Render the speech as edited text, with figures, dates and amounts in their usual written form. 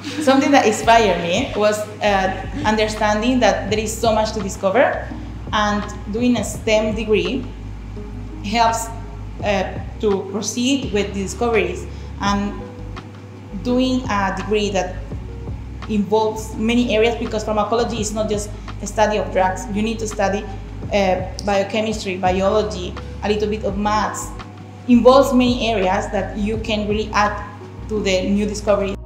something that inspired me was understanding that there is so much to discover, and doing a STEM degree helps to proceed with the discoveries. And doing a degree that involves many areas, because pharmacology is not just a study of drugs. You need to study biochemistry, biology, a little bit of maths. Involves many areas that you can really add to the new discovery.